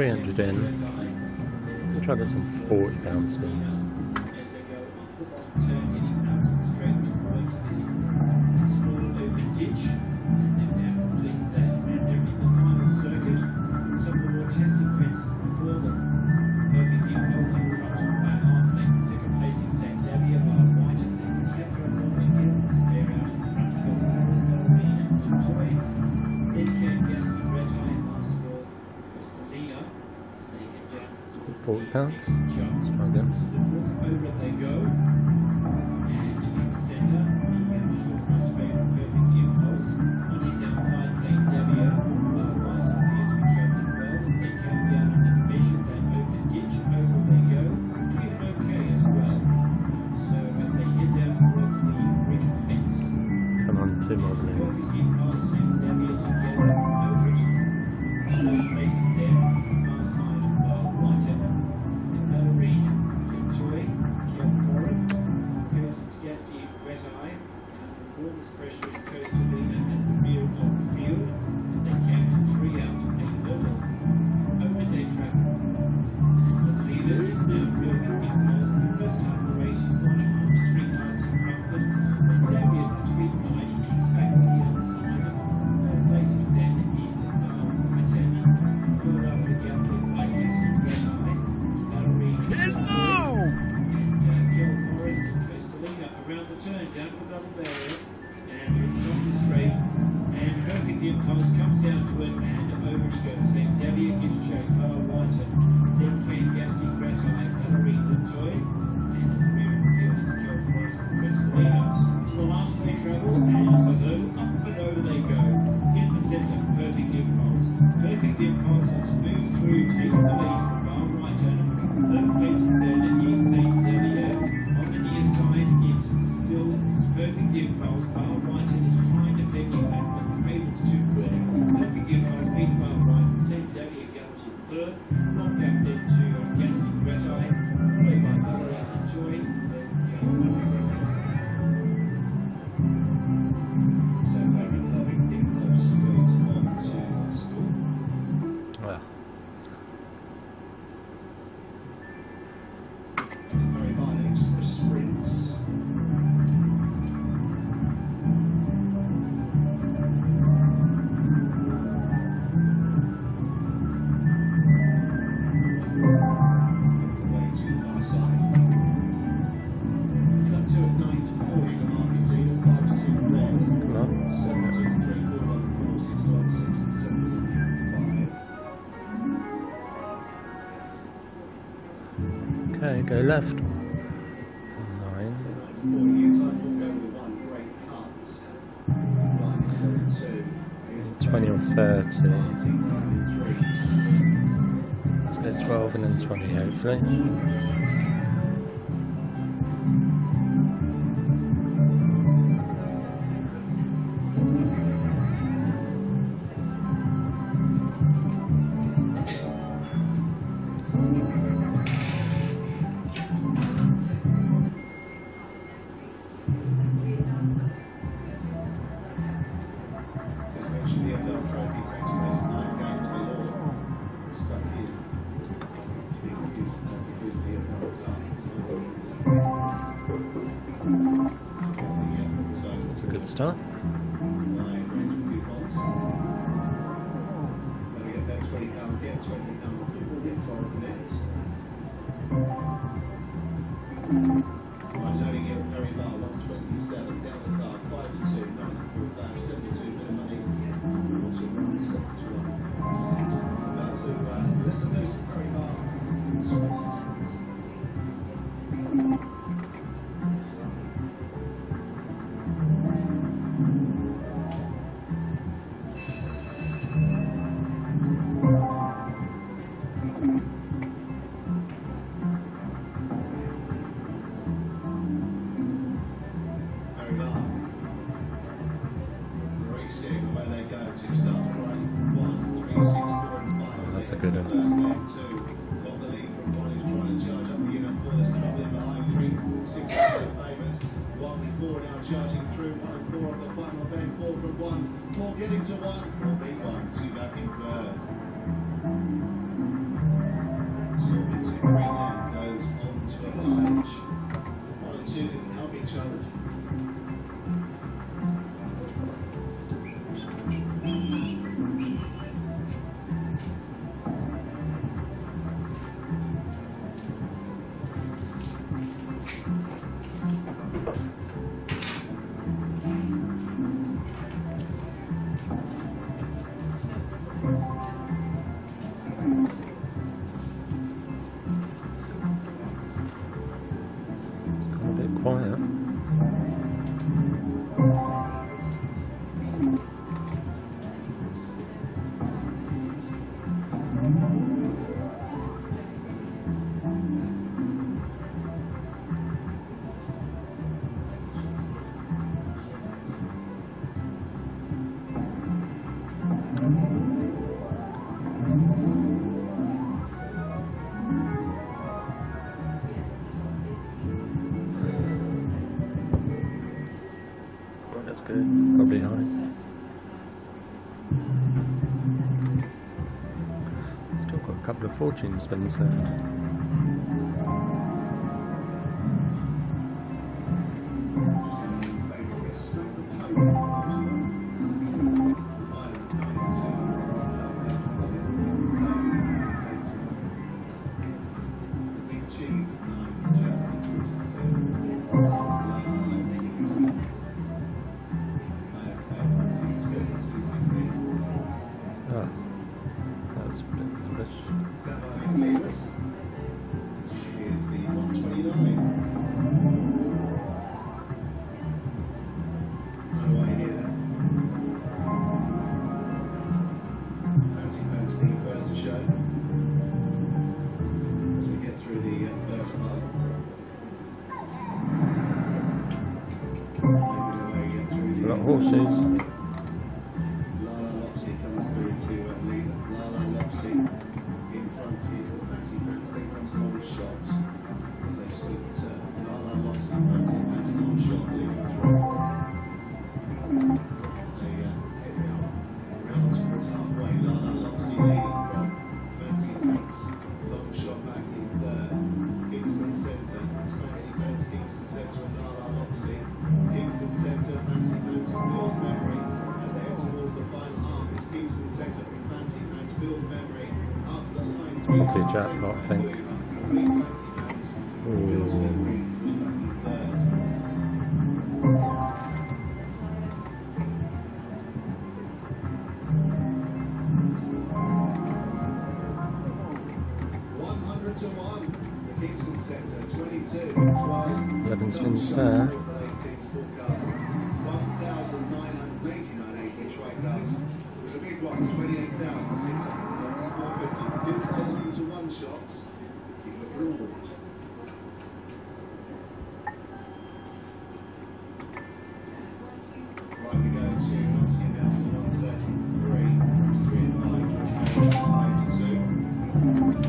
300 in. I'll try this on £40 spins. £40. Let's try again. Come on, 2 more minutes. Okay, go left. 9. 20 or 30. Let's go 12 and then 20 hopefully. That's a good start. Loading it very low, 127 down the card, 5 to 2, 94, 72 bit of money, That's a good one. Getting to 1, 4 big 1, 2 back in third. quiet. Well, that's good. Probably nice. Still got a couple of fortune spins left. Oh, that's a bit rubbish. Here's the 129. How do I hear that? Fancy Pants the first to show. As we get through the first part. It's a lot of horseshoes. Comes through to lead Lala Lopsy in front here. Fancy Pants, then comes long shots as they split Lala Lopsy, Fancy Pants, long shot leading through. They hit out round towards halfway. Lala Lopsy leading from Fancy Pants, long shot back in third. Kingston Centre, Fancy Pants, Kingston Centre and Lala Lopsy. Kingston Centre, Fancy Pants and Bill's Memory as they head towards the final arm. Kingston Centre from Fancy Pants, Bill's Memory up to the line. It's probably a jackpot, I think. Ooh. To 1, the Kingston Centre, 22, 12, 11 spins spare. 1,989 each way does. It was a big one, 28,694.50. Didn't hold on to one shots. He got ruled. Right, we go to Nottingham now for 133. Comes 3 and 5 to 2.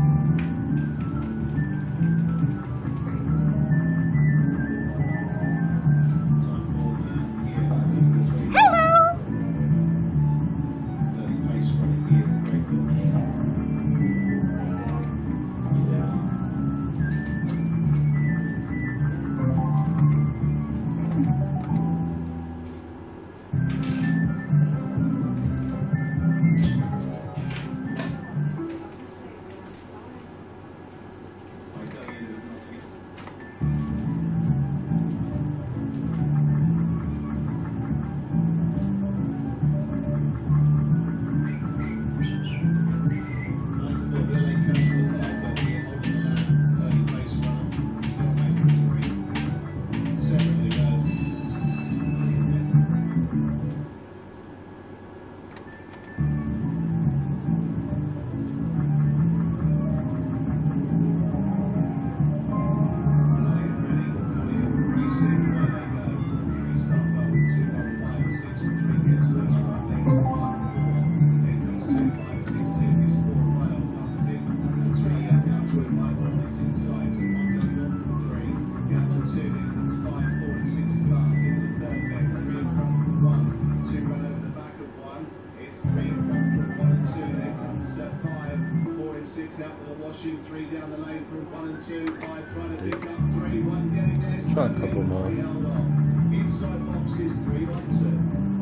Shoot 3 down the lane from 1 and 2, 5 trying to pick up 3, 1 getting there. Try a couple more. Inside boxes 3, 1, 2.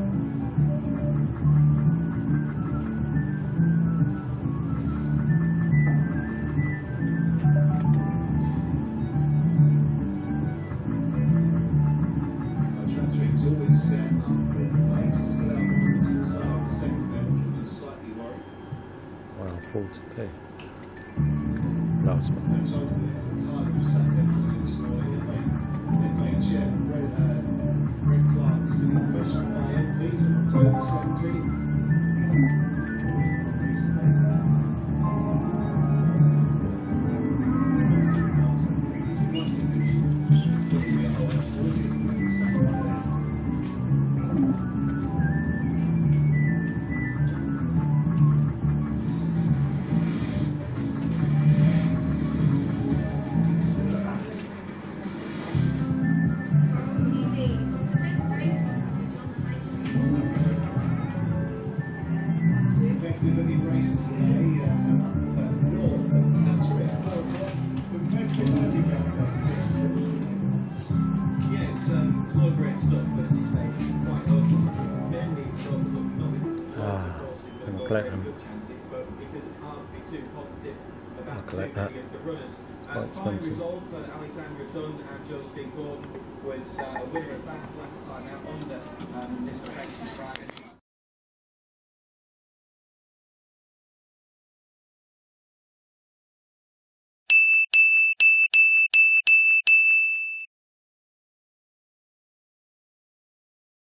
Our transfer is always set up with pace to set out to the side of the second field, is slightly worried. Wow, 40p. Last one. That's ultimately the card who sat there this morning, and they I'll collect them. I'll collect that. Quite expensive. Alexandra Dunn and Josephine Gordon was a winner at Bath last time out under this effective Friday.